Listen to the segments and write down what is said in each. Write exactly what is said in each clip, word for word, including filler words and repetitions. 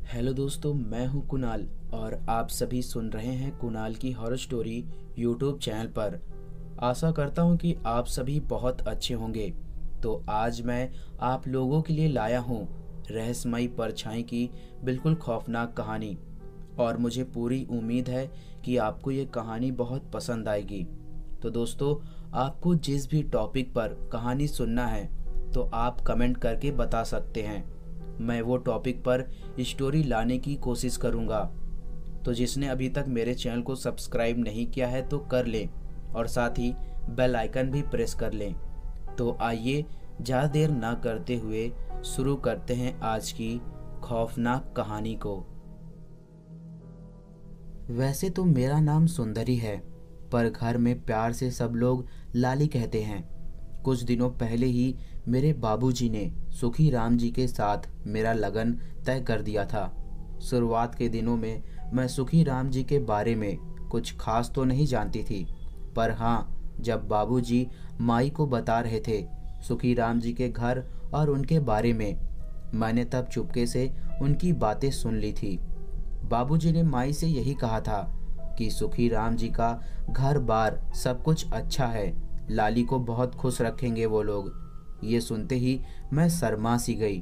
Hello दोस्तों, मैं हूं कुणाल और आप सभी सुन रहे हैं कुणाल की हॉरर स्टोरी यूट्यूब चैनल पर। आशा करता हूं कि आप सभी बहुत अच्छे होंगे। तो आज मैं आप लोगों के लिए लाया हूं रहस्यमयी परछाई की बिल्कुल खौफनाक कहानी, और मुझे पूरी उम्मीद है कि आपको ये कहानी बहुत पसंद आएगी। तो दोस्तों, आपको जिस भी टॉपिक पर कहानी सुनना है तो आप कमेंट करके बता सकते हैं। मैं वो टॉपिक पर स्टोरी लाने की कोशिश करूंगा। तो जिसने अभी तक मेरे चैनल को सब्सक्राइब नहीं किया है तो कर लें और साथ ही बेल आइकन भी प्रेस कर लें। तो आइए ज़्यादा देर ना करते हुए शुरू करते हैं आज की खौफनाक कहानी को। वैसे तो मेरा नाम सुंदरी है, पर घर में प्यार से सब लोग लाली कहते हैं। कुछ दिनों पहले ही मेरे बाबूजी ने सुखी राम जी के साथ मेरा लगन तय कर दिया था। शुरुआत के दिनों में मैं सुखी राम जी के बारे में कुछ खास तो नहीं जानती थी, पर हाँ, जब बाबूजी माई को बता रहे थे सुखी राम जी के घर और उनके बारे में, मैंने तब चुपके से उनकी बातें सुन ली थी। बाबूजी ने माई से यही कहा था कि सुखी राम जी का घर बार सब कुछ अच्छा है, लाली को बहुत खुश रखेंगे वो लोग। ये सुनते ही मैं शर्मा सी गई।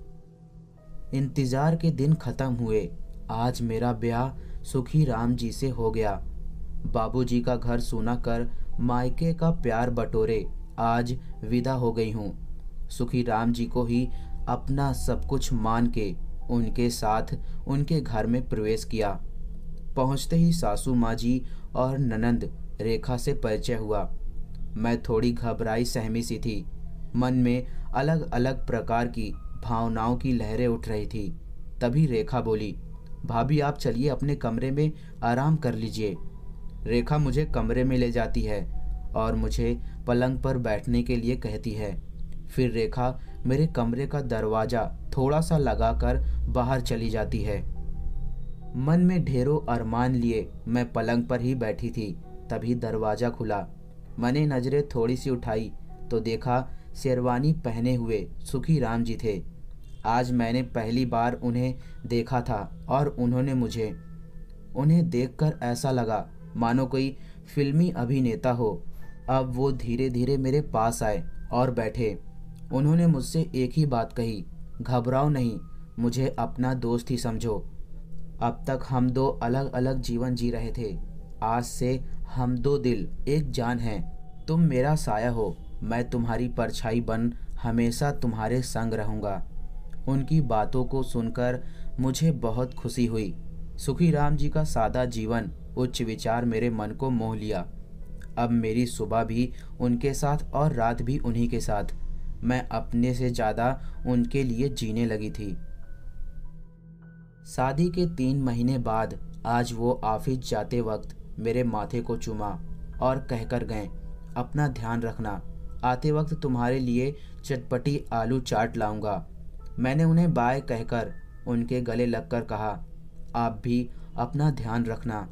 इंतजार के दिन खत्म हुए। आज मेरा ब्याह सुखी राम जी से हो गया। बाबूजी का घर सुना कर मायके का प्यार बटोरे आज विदा हो गई हूँ। सुखी राम जी को ही अपना सब कुछ मान के उनके साथ उनके घर में प्रवेश किया। पहुँचते ही सासू माँ जी और ननंद रेखा से परिचय हुआ। मैं थोड़ी घबराई सहमी सी थी। मन में अलग अलग प्रकार की भावनाओं की लहरें उठ रही थी। तभी रेखा बोली, भाभी आप चलिए अपने कमरे में आराम कर लीजिए। रेखा मुझे कमरे में ले जाती है और मुझे पलंग पर बैठने के लिए कहती है। फिर रेखा मेरे कमरे का दरवाज़ा थोड़ा सा लगाकर बाहर चली जाती है। मन में ढेरों अरमान लिए मैं पलंग पर ही बैठी थी। तभी दरवाज़ा खुला। मैंने नज़रें थोड़ी सी उठाई तो देखा शेरवानी पहने हुए सुखी राम जी थे। आज मैंने पहली बार उन्हें देखा था और उन्होंने मुझे। उन्हें देखकर ऐसा लगा मानो कोई फिल्मी अभिनेता हो। अब वो धीरे धीरे मेरे पास आए और बैठे। उन्होंने मुझसे एक ही बात कही, घबराओ नहीं, मुझे अपना दोस्त ही समझो। अब तक हम दो अलग अलग जीवन जी रहे थे, आज से हम दो दिल एक जान हैं। तुम मेरा साया हो, मैं तुम्हारी परछाई बन हमेशा तुम्हारे संग रहूँगा। उनकी बातों को सुनकर मुझे बहुत खुशी हुई। सुखी राम जी का सादा जीवन, उच्च विचार मेरे मन को मोह लिया। अब मेरी सुबह भी उनके साथ और रात भी उन्हीं के साथ। मैं अपने से ज़्यादा उनके लिए जीने लगी थी। शादी के तीन महीने बाद आज वो ऑफिस जाते वक्त मेरे माथे को चूमा और कहकर गए, अपना ध्यान रखना, आते वक्त तुम्हारे लिए चटपटी आलू चाट लाऊंगा। मैंने उन्हें बाय कहकर उनके गले लगकर कहा, आप भी अपना ध्यान रखना।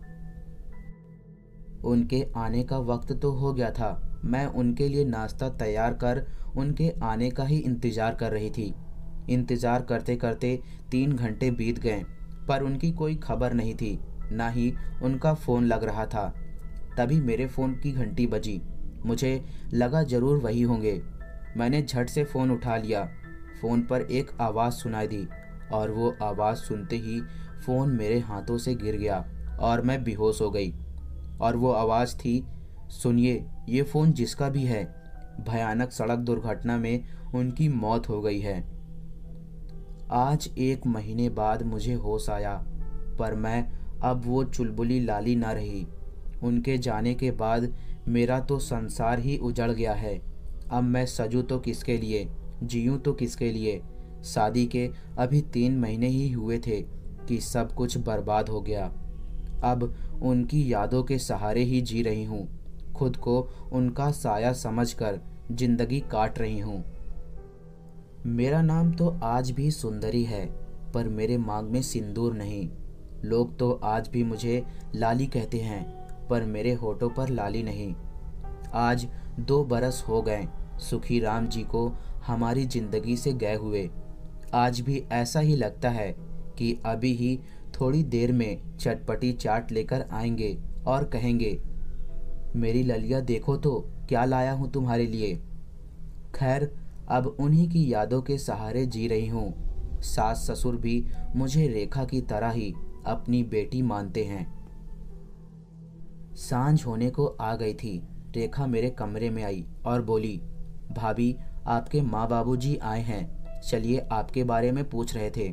उनके आने का वक्त तो हो गया था। मैं उनके लिए नाश्ता तैयार कर उनके आने का ही इंतज़ार कर रही थी। इंतज़ार करते करते तीन घंटे बीत गए, पर उनकी कोई खबर नहीं थी, ना ही उनका फ़ोन लग रहा था। तभी मेरे फ़ोन की घंटी बजी। मुझे लगा ज़रूर वही होंगे। मैंने झट से फ़ोन उठा लिया। फ़ोन पर एक आवाज़ सुनाई दी और वो आवाज़ सुनते ही फ़ोन मेरे हाथों से गिर गया और मैं बेहोश हो गई। और वो आवाज़ थी, सुनिए, ये फ़ोन जिसका भी है, भयानक सड़क दुर्घटना में उनकी मौत हो गई है। आज एक महीने बाद मुझे होश आया, पर मैं अब वो चुलबुली लाली ना रही। उनके जाने के बाद मेरा तो संसार ही उजड़ गया है। अब मैं सजूं तो किसके लिए, जीऊं तो किसके लिए। शादी के अभी तीन महीने ही हुए थे कि सब कुछ बर्बाद हो गया। अब उनकी यादों के सहारे ही जी रही हूँ। खुद को उनका साया समझकर जिंदगी काट रही हूँ। मेरा नाम तो आज भी सुंदरी है, पर मेरे मांग में सिंदूर नहीं। लोग तो आज भी मुझे लाली कहते हैं, पर मेरे होठों पर लाली नहीं। आज दो बरस हो गए सुखी राम जी को हमारी जिंदगी से गए हुए। आज भी ऐसा ही लगता है कि अभी ही थोड़ी देर में चटपटी चाट लेकर आएंगे और कहेंगे, मेरी ललिया देखो तो क्या लाया हूँ तुम्हारे लिए। खैर, अब उन्हीं की यादों के सहारे जी रही हूँ। सास ससुर भी मुझे रेखा की तरह ही अपनी बेटी मानते हैं। सांझ होने को आ गई थी। रेखा मेरे कमरे में आई और बोली, भाभी, आपके माँ बाबूजी आए हैं, चलिए आपके बारे में पूछ रहे थे।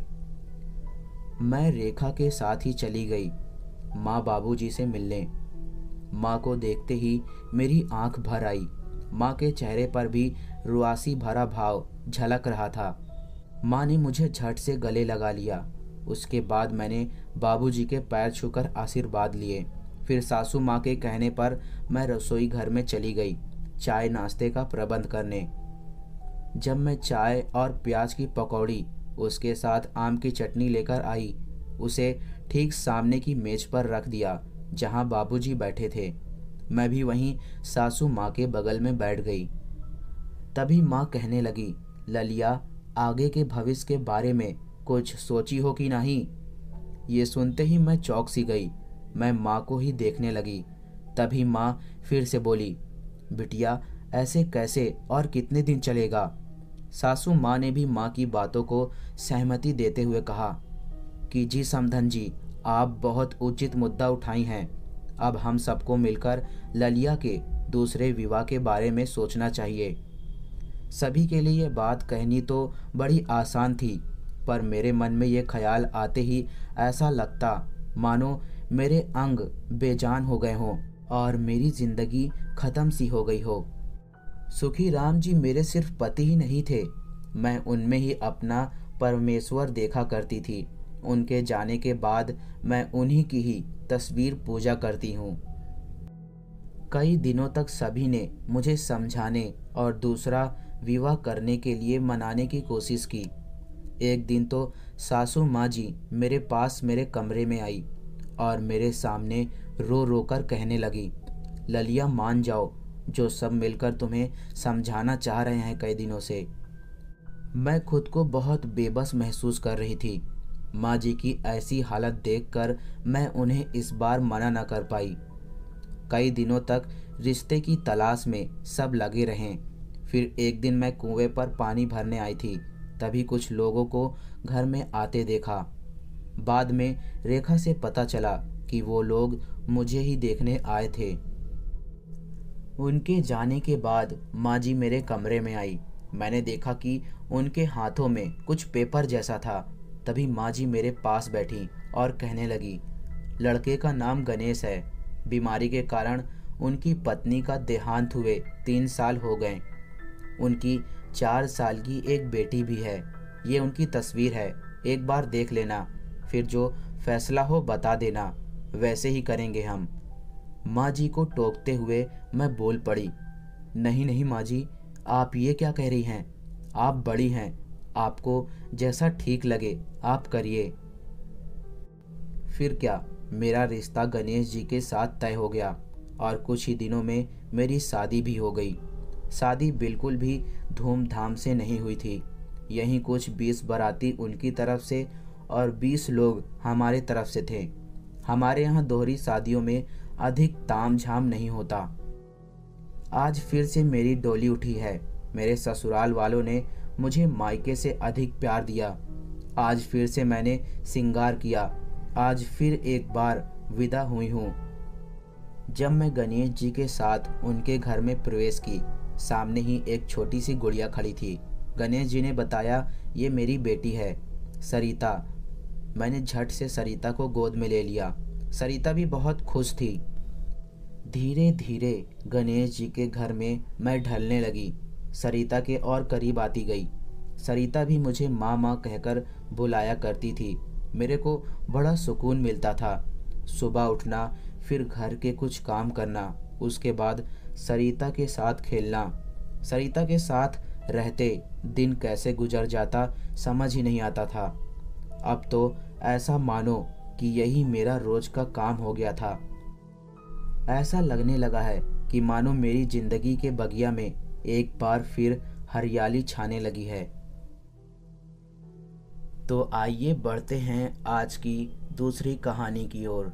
मैं रेखा के साथ ही चली गई माँ बाबूजी से मिलने। माँ को देखते ही मेरी आंख भर आई। माँ के चेहरे पर भी रुआसी भरा भाव झलक रहा था। माँ ने मुझे झट से गले लगा लिया। उसके बाद मैंने बाबूजी के पैर छूकर आशीर्वाद लिए। फिर सासू माँ के कहने पर मैं रसोई घर में चली गई चाय नाश्ते का प्रबंध करने। जब मैं चाय और प्याज की पकौड़ी उसके साथ आम की चटनी लेकर आई, उसे ठीक सामने की मेज पर रख दिया जहाँ बाबूजी बैठे थे। मैं भी वहीं सासू माँ के बगल में बैठ गई। तभी माँ कहने लगी, ललिया, आगे के भविष्य के बारे में कुछ सोची हो कि नहीं। ये सुनते ही मैं चौंक सी गई। मैं माँ को ही देखने लगी। तभी माँ फिर से बोली, बिटिया, ऐसे कैसे और कितने दिन चलेगा। सासू माँ ने भी माँ की बातों को सहमति देते हुए कहा कि जी समधन जी, आप बहुत उचित मुद्दा उठाई हैं। अब हम सबको मिलकर ललिया के दूसरे विवाह के बारे में सोचना चाहिए। सभी के लिए ये बात कहनी तो बड़ी आसान थी, पर मेरे मन में ये ख्याल आते ही ऐसा लगता मानो मेरे अंग बेजान हो गए हों और मेरी जिंदगी खत्म सी हो गई हो। सुखी राम जी मेरे सिर्फ पति ही नहीं थे, मैं उनमें ही अपना परमेश्वर देखा करती थी। उनके जाने के बाद मैं उन्हीं की ही तस्वीर पूजा करती हूँ। कई दिनों तक सभी ने मुझे समझाने और दूसरा विवाह करने के लिए मनाने की कोशिश की। एक दिन तो सासू माँ जी मेरे पास मेरे कमरे में आई और मेरे सामने रो रो कर कहने लगी, ललिया मान जाओ, जो सब मिलकर तुम्हें समझाना चाह रहे हैं कई दिनों से। मैं खुद को बहुत बेबस महसूस कर रही थी। माँ जी की ऐसी हालत देखकर मैं उन्हें इस बार मना न कर पाई। कई दिनों तक रिश्ते की तलाश में सब लगे रहें। फिर एक दिन मैं कुएं पर पानी भरने आई थी, तभी कुछ लोगों को घर में आते देखा। बाद में रेखा से पता चला कि वो लोग मुझे ही देखने आए थे। उनके जाने के बाद माँ जी मेरे कमरे में आई। मैंने देखा कि उनके हाथों में कुछ पेपर जैसा था। तभी माँ जी मेरे पास बैठी और कहने लगी, लड़के का नाम गणेश है। बीमारी के कारण उनकी पत्नी का देहांत हुए तीन साल हो गए। उनकी चार साल की एक बेटी भी है। ये उनकी तस्वीर है, एक बार देख लेना, फिर जो फैसला हो बता देना, वैसे ही करेंगे हम। माँ जी को टोकते हुए मैं बोल पड़ी, नहीं नहीं माँ जी, आप ये क्या कह रही हैं। आप बड़ी हैं, आपको जैसा ठीक लगे आप करिए। फिर क्या, मेरा रिश्ता गणेश जी के साथ तय हो गया और कुछ ही दिनों में मेरी शादी भी हो गई। शादी बिल्कुल भी धूमधाम से नहीं हुई थी। यहीं कुछ बीस बाराती उनकी तरफ से और बीस लोग हमारे तरफ से थे। हमारे यहाँ दोहरी शादियों में अधिक तामझाम नहीं होता। आज फिर से मेरी डोली उठी है। मेरे ससुराल वालों ने मुझे मायके से अधिक प्यार दिया। आज फिर से मैंने श्रृंगार किया। आज फिर एक बार विदा हुई हूँ। जब मैं गणेश जी के साथ उनके घर में प्रवेश की, सामने ही एक छोटी सी गुड़िया खड़ी थी। गणेश जी ने बताया, ये मेरी बेटी है सरिता। मैंने झट से सरिता को गोद में ले लिया। सरिता भी बहुत खुश थी। धीरे धीरे गणेश जी के घर में मैं ढलने लगी। सरिता के और करीब आती गई। सरिता भी मुझे माँ माँ कहकर बुलाया करती थी। मेरे को बड़ा सुकून मिलता था। सुबह उठना, फिर घर के कुछ काम करना, उसके बाद सरिता के साथ खेलना। सरिता के साथ रहते दिन कैसे गुजर जाता समझ ही नहीं आता था। अब तो ऐसा मानो कि यही मेरा रोज का काम हो गया था। ऐसा लगने लगा है कि मानो मेरी जिंदगी के बगिया में एक बार फिर हरियाली छाने लगी है। तो आइए बढ़ते हैं आज की दूसरी कहानी की ओर।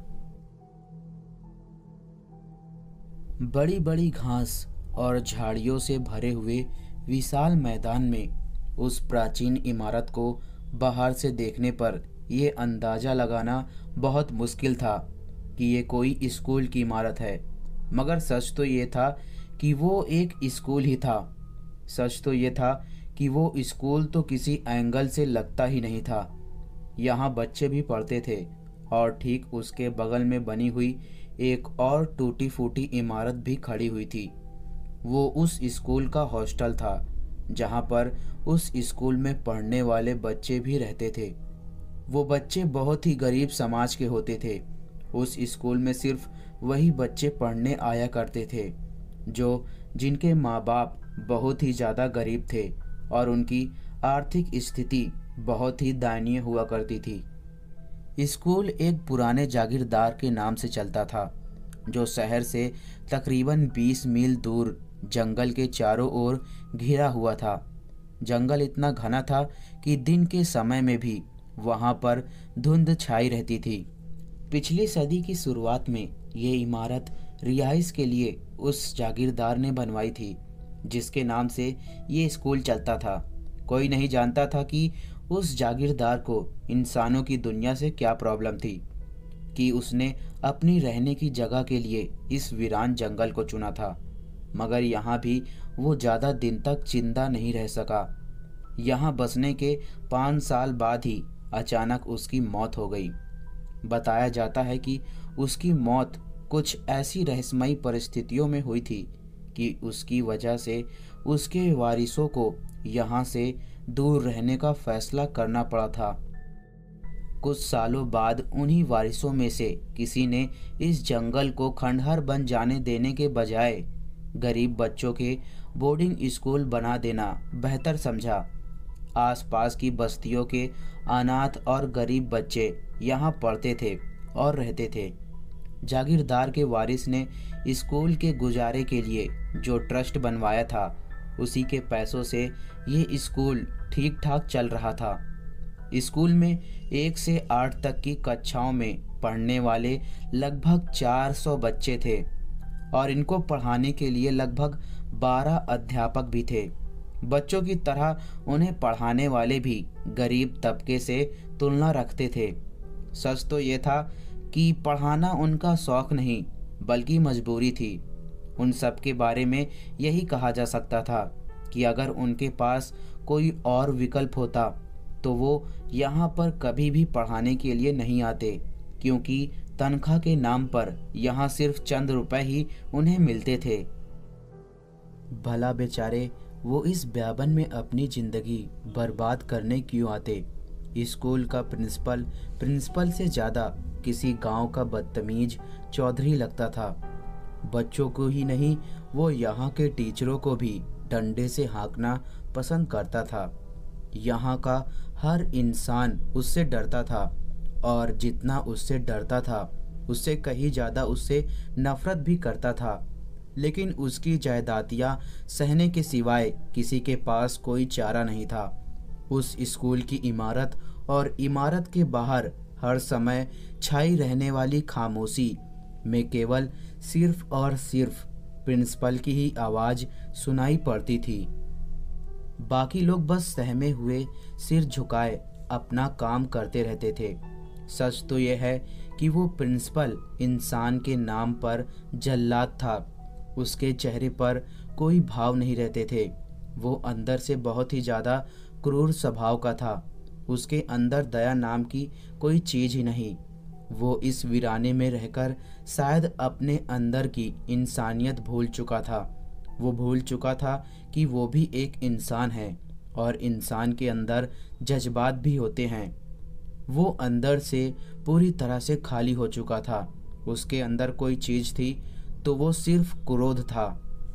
बड़ी बड़ी घास और झाड़ियों से भरे हुए विशाल मैदान में उस प्राचीन इमारत को बाहर से देखने पर यह अंदाज़ा लगाना बहुत मुश्किल था कि ये कोई स्कूल की इमारत है। मगर सच तो ये था कि वो एक स्कूल ही था। सच तो ये था कि वो स्कूल तो किसी एंगल से लगता ही नहीं था। यहाँ बच्चे भी पढ़ते थे और ठीक उसके बगल में बनी हुई एक और टूटी फूटी इमारत भी खड़ी हुई थी। वो उस स्कूल का हॉस्टल था जहाँ पर उस स्कूल में पढ़ने वाले बच्चे भी रहते थे। वो बच्चे बहुत ही गरीब समाज के होते थे। उस स्कूल में सिर्फ वही बच्चे पढ़ने आया करते थे जो जिनके माँ बाप बहुत ही ज़्यादा गरीब थे और उनकी आर्थिक स्थिति बहुत ही दयनीय हुआ करती थी। स्कूल एक पुराने जागीरदार के नाम से चलता था जो शहर से तकरीबन बीस मील दूर जंगल के चारों ओर घिरा हुआ था। जंगल इतना घना था कि दिन के समय में भी वहाँ पर धुंध छाई रहती थी। पिछली सदी की शुरुआत में ये इमारत रिहाइश के लिए उस जागीरदार ने बनवाई थी जिसके नाम से ये स्कूल चलता था। कोई नहीं जानता था कि उस जागीरदार को इंसानों की दुनिया से क्या प्रॉब्लम थी कि उसने अपनी रहने की जगह के लिए इस वीरान जंगल को चुना था। मगर यहाँ भी वो ज़्यादा दिन तक जिंदा नहीं रह सका। यहाँ बसने के पाँच साल बाद ही अचानक उसकी मौत हो गई। बताया जाता है कि उसकी मौत कुछ ऐसी रहस्यमयी परिस्थितियों में हुई थी कि उसकी वजह से उसके वारिसों को यहाँ से दूर रहने का फैसला करना पड़ा था। कुछ सालों बाद उन्हीं वारिसों में से किसी ने इस जंगल को खंडहर बन जाने देने के बजाय गरीब बच्चों के बोर्डिंग स्कूल बना देना बेहतर समझा। आसपास की बस्तियों के अनाथ और गरीब बच्चे यहाँ पढ़ते थे और रहते थे। जागीरदार के वारिस ने स्कूल के गुजारे के लिए जो ट्रस्ट बनवाया था उसी के पैसों से ये स्कूल ठीक ठाक चल रहा था। स्कूल में एक से आठ तक की कक्षाओं में पढ़ने वाले लगभग चार सौ बच्चे थे और इनको पढ़ाने के लिए लगभग बारह अध्यापक भी थे। बच्चों की तरह उन्हें पढ़ाने वाले भी गरीब तबके से तुलना रखते थे। सच तो ये था कि पढ़ाना उनका शौक नहीं बल्कि मजबूरी थी। उन सब के बारे में यही कहा जा सकता था कि अगर उनके पास कोई और विकल्प होता तो वो यहाँ पर कभी भी पढ़ाने के लिए नहीं आते, क्योंकि तनख्वाह के नाम पर यहाँ सिर्फ चंद रुपए ही उन्हें मिलते थे। भला बेचारे वो इस ब्याबन में अपनी ज़िंदगी बर्बाद करने क्यों आते। स्कूल का प्रिंसिपल प्रिंसिपल से ज़्यादा किसी गांव का बदतमीज चौधरी लगता था। बच्चों को ही नहीं, वो यहाँ के टीचरों को भी डंडे से हाँकना पसंद करता था। यहाँ का हर इंसान उससे डरता था और जितना उससे डरता था उससे कहीं ज़्यादा उससे नफरत भी करता था। लेकिन उसकी जायदादियाँ सहने के सिवाय किसी के पास कोई चारा नहीं था। उस स्कूल की इमारत और इमारत के बाहर हर समय छाई रहने वाली खामोशी में केवल सिर्फ और सिर्फ प्रिंसिपल की ही आवाज़ सुनाई पड़ती थी। बाकी लोग बस सहमे हुए सिर झुकाए अपना काम करते रहते थे। सच तो यह है कि वो प्रिंसिपल इंसान के नाम पर जल्लाद था। उसके चेहरे पर कोई भाव नहीं रहते थे। वो अंदर से बहुत ही ज़्यादा क्रूर स्वभाव का था। उसके अंदर दया नाम की कोई चीज़ ही नहीं। वो इस वीराने में रहकर शायद अपने अंदर की इंसानियत भूल चुका था। वो भूल चुका था कि वो भी एक इंसान है और इंसान के अंदर जज्बात भी होते हैं। वो अंदर से पूरी तरह से खाली हो चुका था। उसके अंदर कोई चीज़ थी तो वो सिर्फ क्रोध था।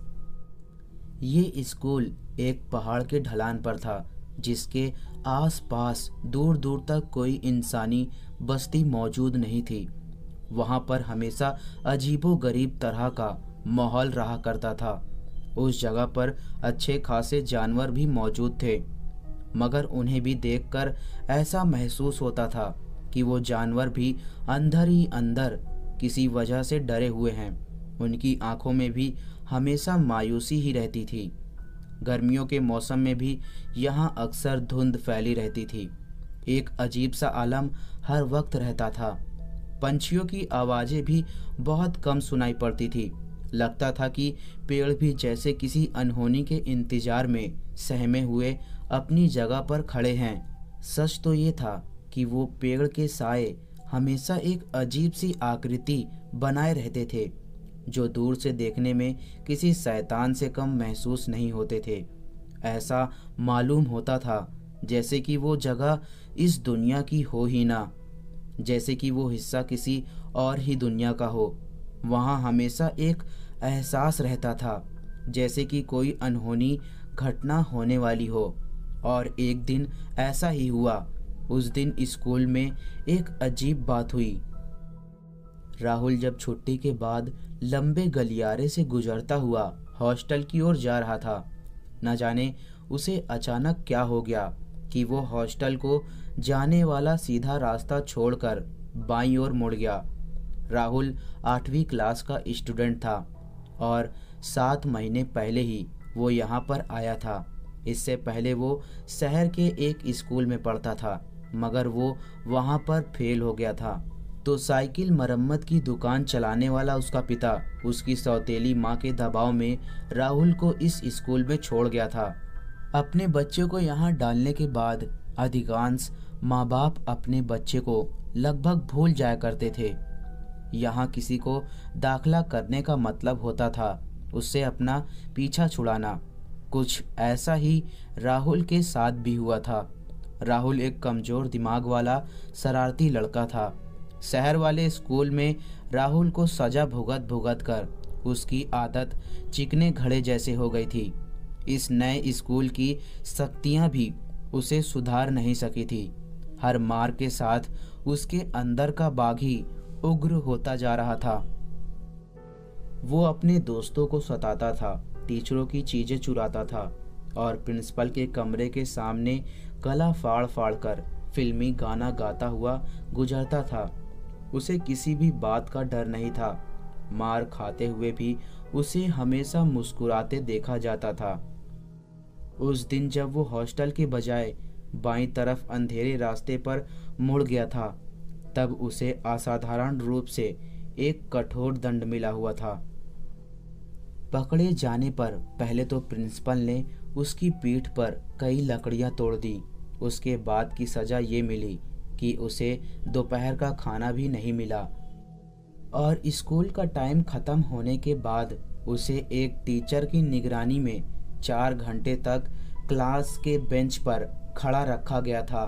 ये स्कूल एक पहाड़ के ढलान पर था जिसके आसपास दूर दूर तक कोई इंसानी बस्ती मौजूद नहीं थी। वहाँ पर हमेशा अजीबोगरीब तरह का माहौल रहा करता था। उस जगह पर अच्छे खासे जानवर भी मौजूद थे। मगर उन्हें भी देखकर ऐसा महसूस होता था कि वो जानवर भी अंदर ही अंदर किसी वजह से डरे हुए हैं। उनकी आंखों में भी हमेशा मायूसी ही रहती थी। गर्मियों के मौसम में भी यहाँ अक्सर धुंध फैली रहती थी। एक अजीब सा आलम हर वक्त रहता था। पंछियों की आवाज़ें भी बहुत कम सुनाई पड़ती थी। लगता था कि पेड़ भी जैसे किसी अनहोनी के इंतजार में सहमे हुए अपनी जगह पर खड़े हैं। सच तो ये था कि वो पेड़ के साए हमेशा एक अजीब सी आकृति बनाए रहते थे, जो दूर से देखने में किसी शैतान से कम महसूस नहीं होते थे। ऐसा मालूम होता था जैसे कि वो जगह इस दुनिया की हो ही ना, जैसे कि वो हिस्सा किसी और ही दुनिया का हो। वहाँ हमेशा एक एहसास रहता था जैसे कि कोई अनहोनी घटना होने वाली हो। और एक दिन ऐसा ही हुआ। उस दिन स्कूल में एक अजीब बात हुई। राहुल जब छुट्टी के बाद लंबे गलियारे से गुजरता हुआ हॉस्टल की ओर जा रहा था, न जाने उसे अचानक क्या हो गया कि वो हॉस्टल को जाने वाला सीधा रास्ता छोड़कर बाईं ओर मुड़ गया। राहुल आठवीं क्लास का स्टूडेंट था और सात महीने पहले ही वो यहाँ पर आया था। इससे पहले वो शहर के एक स्कूल में पढ़ता था, मगर वो वहाँ पर फेल हो गया था। तो साइकिल मरम्मत की दुकान चलाने वाला उसका पिता उसकी सौतेली माँ के दबाव में राहुल को इस स्कूल में छोड़ गया था। अपने बच्चे को यहाँ डालने के बाद अधिकांश माँ बाप अपने बच्चे को लगभग भूल जाया करते थे। यहाँ किसी को दाखिला करने का मतलब होता था उससे अपना पीछा छुड़ाना। कुछ ऐसा ही राहुल के साथ भी हुआ था। राहुल एक कमज़ोर दिमाग वाला शरारती लड़का था। शहर वाले स्कूल में राहुल को सजा भुगत भुगत कर उसकी आदत चिकने घड़े जैसे हो गई थी। इस नए स्कूल की सख्तियाँ भी उसे सुधार नहीं सकी थी। हर मार के साथ उसके अंदर का बाघ ही उग्र होता जा रहा था। वो अपने दोस्तों को सताता था, टीचरों की चीज़ें चुराता था और प्रिंसिपल के कमरे के सामने गला फाड़ फाड़ कर फिल्मी गाना गाता हुआ गुजरता था। उसे किसी भी बात का डर नहीं था। मार खाते हुए भी उसे हमेशा मुस्कुराते देखा जाता था। उस दिन जब वो हॉस्टल के बजाय बाईं तरफ अंधेरे रास्ते पर मुड़ गया था, तब उसे असाधारण रूप से एक कठोर दंड मिला हुआ था। पकड़े जाने पर पहले तो प्रिंसिपल ने उसकी पीठ पर कई लकड़ियां तोड़ दी। उसके बाद की सज़ा ये मिली कि उसे दोपहर का खाना भी नहीं मिला और स्कूल का टाइम ख़त्म होने के बाद उसे एक टीचर की निगरानी में चार घंटे तक क्लास के बेंच पर खड़ा रखा गया था।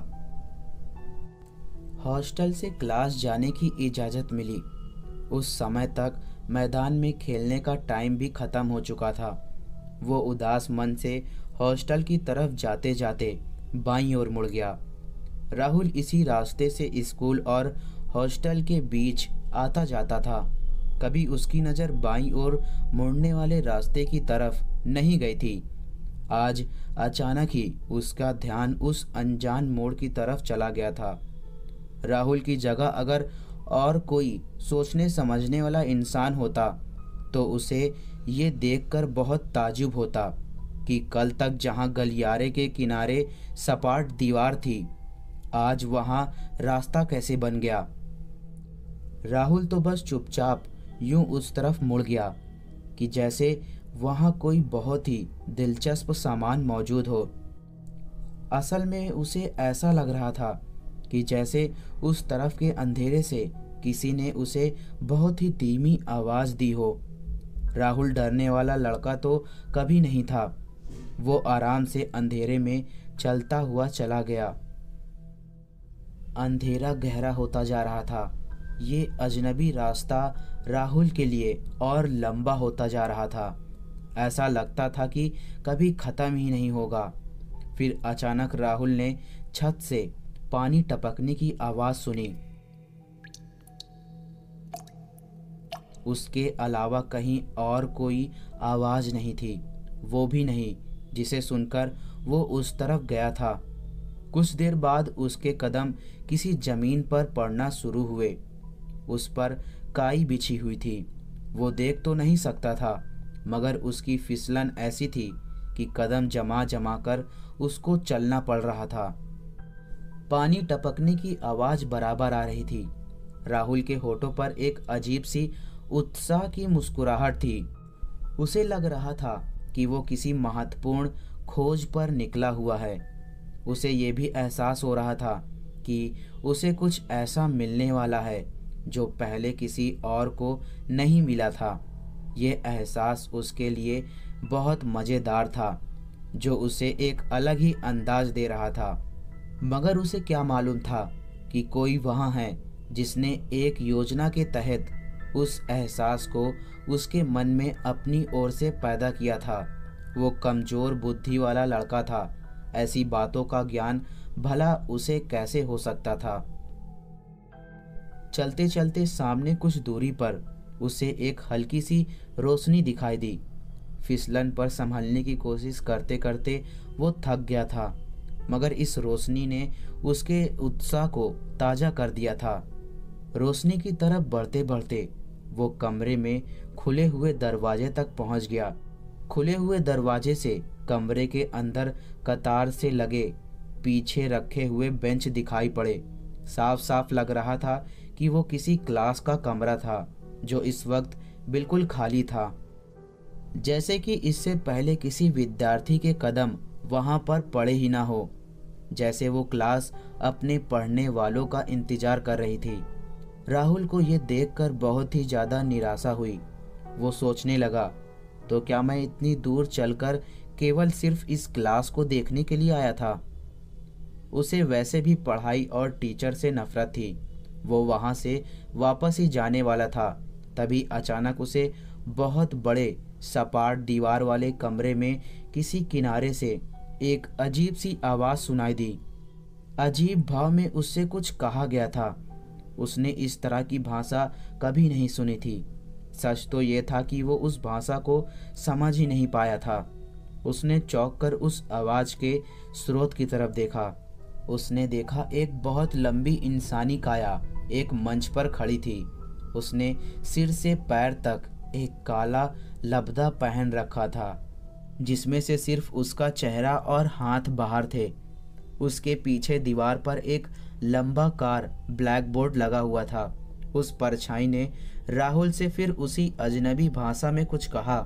हॉस्टल से क्लास जाने की इजाज़त मिली। उस समय तक मैदान में खेलने का टाइम भी ख़त्म हो चुका था। वो उदास मन से हॉस्टल की तरफ जाते जाते बाईं ओर मुड़ गया। राहुल इसी रास्ते से स्कूल और हॉस्टल के बीच आता जाता था। कभी उसकी नज़र बाईं ओर मुड़ने वाले रास्ते की तरफ नहीं गई थी। आज अचानक ही उसका ध्यान उस अनजान मोड़ की तरफ चला गया था। राहुल की जगह अगर और कोई सोचने समझने वाला इंसान होता तो उसे ये देखकर बहुत ताज्जुब होता कि कल तक जहाँ गलियारे के किनारे सपाट दीवार थी, आज वहाँ रास्ता कैसे बन गया। राहुल तो बस चुपचाप यूं उस तरफ मुड़ गया कि जैसे वहाँ कोई बहुत ही दिलचस्प सामान मौजूद हो। असल में उसे ऐसा लग रहा था कि जैसे उस तरफ के अंधेरे से किसी ने उसे बहुत ही धीमी आवाज़ दी हो। राहुल डरने वाला लड़का तो कभी नहीं था। वो आराम से अंधेरे में चलता हुआ चला गया। अंधेरा गहरा होता जा रहा था। ये अजनबी रास्ता राहुल के लिए और लंबा होता जा रहा था। ऐसा लगता था कि कभी ख़त्म ही नहीं होगा। फिर अचानक राहुल ने छत से पानी टपकने की आवाज़ सुनी। उसके अलावा कहीं और कोई आवाज़ नहीं थी, वो भी नहीं जिसे सुनकर वो उस तरफ गया था। कुछ देर बाद उसके कदम किसी जमीन पर पड़ना शुरू हुए। उस पर काई बिछी हुई थी। वो देख तो नहीं सकता था, मगर उसकी फिसलन ऐसी थी कि कदम जमा जमा कर उसको चलना पड़ रहा था। पानी टपकने की आवाज बराबर आ रही थी। राहुल के होठों पर एक अजीब सी उत्साह की मुस्कुराहट थी। उसे लग रहा था कि वो किसी महत्वपूर्ण खोज पर निकला हुआ है। उसे ये भी एहसास हो रहा था कि उसे कुछ ऐसा मिलने वाला है जो पहले किसी और को नहीं मिला था। ये एहसास उसके लिए बहुत मज़ेदार था, जो उसे एक अलग ही अंदाज दे रहा था। मगर उसे क्या मालूम था कि कोई वहाँ है जिसने एक योजना के तहत उस एहसास को उसके मन में अपनी ओर से पैदा किया था। वो कमज़ोर बुद्धि वाला लड़का था। ऐसी बातों का ज्ञान भला उसे कैसे हो सकता था। चलते चलते सामने कुछ दूरी पर उसे एक हल्की सी रोशनी दिखाई दी। फिसलन पर संभलने की कोशिश करते करते वो थक गया था, मगर इस रोशनी ने उसके उत्साह को ताज़ा कर दिया था। रोशनी की तरफ बढ़ते बढ़ते वो कमरे में खुले हुए दरवाजे तक पहुंच गया। खुले हुए दरवाजे से कमरे के अंदर कतार से लगे पीछे रखे हुए बेंच दिखाई पड़े। साफ साफ लग रहा था कि वो किसी क्लास का कमरा था, जो इस वक्त बिल्कुल खाली था, जैसे कि इससे पहले किसी विद्यार्थी के कदम वहां पर पड़े ही ना हो। जैसे वो क्लास अपने पढ़ने वालों का इंतजार कर रही थी। राहुल को ये देखकर बहुत ही ज़्यादा निराशा हुई। वो सोचने लगा, तो क्या मैं इतनी दूर चलकर केवल सिर्फ इस क्लास को देखने के लिए आया था? उसे वैसे भी पढ़ाई और टीचर से नफरत थी। वो वहाँ से वापस ही जाने वाला था। तभी अचानक उसे बहुत बड़े सपाट दीवार वाले कमरे में किसी किनारे से एक अजीब सी आवाज़ सुनाई दी। अजीब भाव में उससे कुछ कहा गया था। उसने इस तरह की भाषा कभी नहीं सुनी थी। सच तो ये था कि वो उस भाषा को समझ ही नहीं पाया था। उसने चौंक कर उस आवाज़ के स्रोत की तरफ देखा। उसने देखा एक बहुत लंबी इंसानी काया एक मंच पर खड़ी थी। उसने सिर से पैर तक एक काला लबदा पहन रखा था, जिसमें से सिर्फ उसका चेहरा और हाथ बाहर थे। उसके पीछे दीवार पर एक लंबा कार ब्लैक बोर्ड लगा हुआ था। उस परछाई ने राहुल से फिर उसी अजनबी भाषा में कुछ कहा।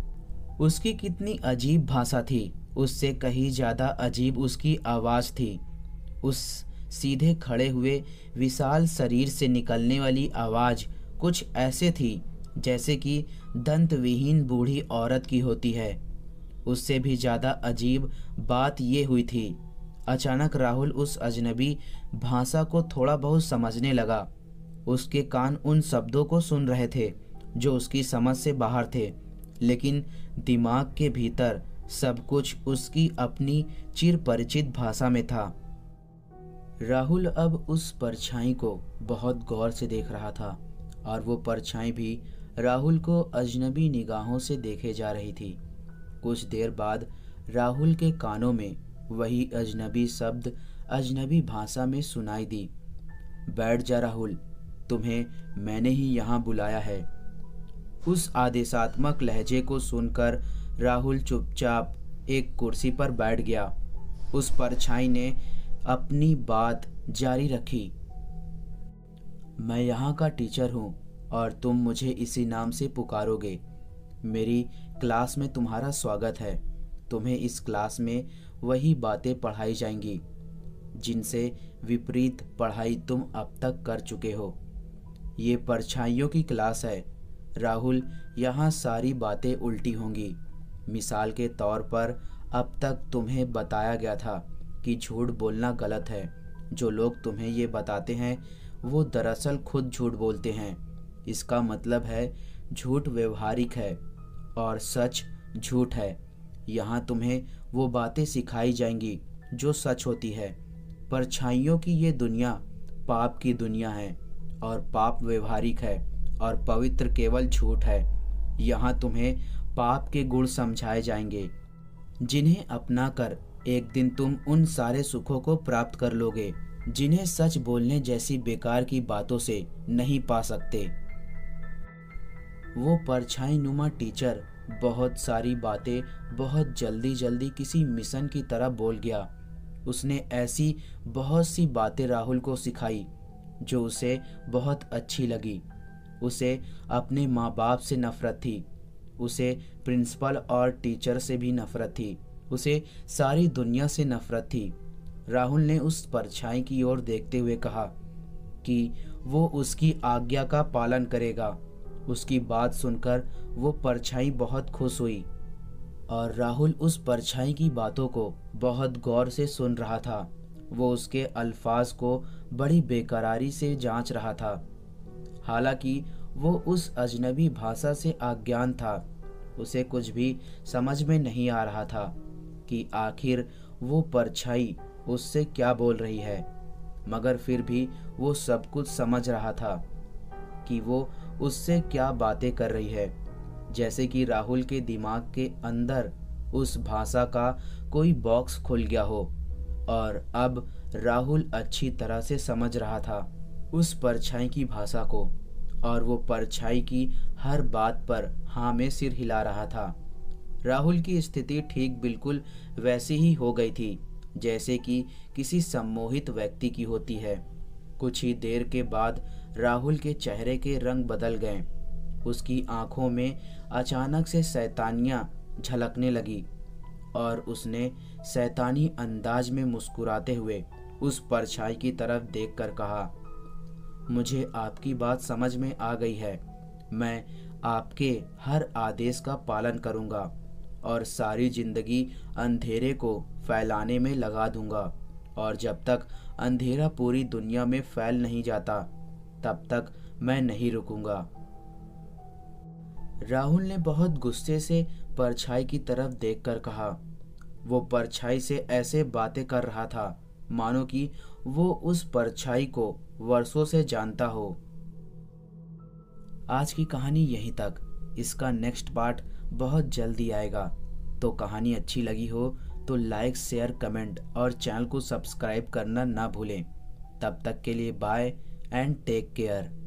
उसकी कितनी अजीब भाषा थी, उससे कहीं ज़्यादा अजीब उसकी आवाज़ थी। उस सीधे खड़े हुए विशाल शरीर से निकलने वाली आवाज़ कुछ ऐसे थी जैसे कि दंतविहीन बूढ़ी औरत की होती है। उससे भी ज़्यादा अजीब बात ये हुई थी, अचानक राहुल उस अजनबी भाषा को थोड़ा बहुत समझने लगा। उसके कान उन शब्दों को सुन रहे थे जो उसकी समझ से बाहर थे, लेकिन दिमाग के भीतर सब कुछ उसकी अपनी चिरपरिचित भाषा में था। राहुल अब उस परछाई को बहुत गौर से देख रहा था, और वो परछाई भी राहुल को अजनबी निगाहों से देखे जा रही थी। कुछ देर बाद राहुल के कानों में वही अजनबी शब्द अजनबी भाषा में सुनाई दी। बैठ जा राहुल, तुम्हें मैंने ही यहाँ बुलाया है। उस आदेशात्मक लहजे को सुनकर राहुल चुपचाप एक कुर्सी पर बैठ गया। उस परछाई ने अपनी बात जारी रखी। मैं यहाँ का टीचर हूँ और तुम मुझे इसी नाम से पुकारोगे। मेरी क्लास में तुम्हारा स्वागत है। तुम्हें इस क्लास में वही बातें पढ़ाई जाएंगी जिनसे विपरीत पढ़ाई तुम अब तक कर चुके हो। ये परछाइयों की क्लास है राहुल, यहाँ सारी बातें उल्टी होंगी। मिसाल के तौर पर अब तक तुम्हें बताया गया था कि झूठ बोलना गलत है। जो लोग तुम्हें ये बताते हैं वो दरअसल खुद झूठ बोलते हैं। इसका मतलब है झूठ व्यवहारिक है और सच झूठ है। यहाँ तुम्हें वो बातें सिखाई जाएंगी जो सच होती है। परछाइयों की ये दुनिया पाप की दुनिया है और पाप व्यवहारिक है और पवित्र केवल झूठ है। यहाँ तुम्हें पाप के गुण समझाए जाएंगे जिन्हें अपनाकर एक दिन तुम उन सारे सुखों को प्राप्त कर लोगे जिन्हें सच बोलने जैसी बेकार की बातों से नहीं पा सकते। वो परछाई नुमा टीचर बहुत सारी बातें बहुत जल्दी जल्दी किसी मिशन की तरह बोल गया। उसने ऐसी बहुत सी बातें राहुल को सिखाई जो उसे बहुत अच्छी लगी। उसे अपने माँ बाप से नफरत थी, उसे प्रिंसिपल और टीचर से भी नफरत थी, उसे सारी दुनिया से नफरत थी। राहुल ने उस परछाई की ओर देखते हुए कहा कि वो उसकी आज्ञा का पालन करेगा। उसकी बात सुनकर वो परछाई बहुत खुश हुई और राहुल उस परछाई की बातों को बहुत गौर से सुन रहा था। वो उसके अल्फाज को बड़ी बेकरारी से जांच रहा था। हालांकि वो उस अजनबी भाषा से अज्ञान था, उसे कुछ भी समझ में नहीं आ रहा था कि आखिर वो परछाई उससे क्या बोल रही है, मगर फिर भी वो सब कुछ समझ रहा था कि वो उससे क्या बातें कर रही है। जैसे कि राहुल के दिमाग के अंदर उस भाषा का कोई बॉक्स खुल गया हो और अब राहुल अच्छी तरह से समझ रहा था उस परछाई की भाषा को, और वो परछाई की हर बात पर हाँ में सिर हिला रहा था। राहुल की स्थिति ठीक बिल्कुल वैसी ही हो गई थी जैसे कि किसी सम्मोहित व्यक्ति की होती है। कुछ ही देर के बाद राहुल के चेहरे के रंग बदल गए। उसकी आंखों में अचानक से शैतानियां झलकने लगी और उसने शैतानी अंदाज में मुस्कुराते हुए उस परछाई की तरफ देखकर कहा, मुझे आपकी बात समझ में आ गई है। मैं आपके हर आदेश का पालन करूंगा और सारी जिंदगी अंधेरे को फैलाने में लगा दूंगा, और जब तक अंधेरा पूरी दुनिया में फैल नहीं जाता तब तक मैं नहीं रुकूंगा। राहुल ने बहुत गुस्से से परछाई की तरफ देखकर कहा। वो परछाई से ऐसे बातें कर रहा था मानो कि वो उस परछाई को वर्षों से जानता हो। आज की कहानी यहीं तक। इसका नेक्स्ट पार्ट बहुत जल्दी आएगा। तो कहानी अच्छी लगी हो तो लाइक, शेयर, कमेंट और चैनल को सब्सक्राइब करना ना भूलें। तब तक के लिए बाय एंड टेक केयर।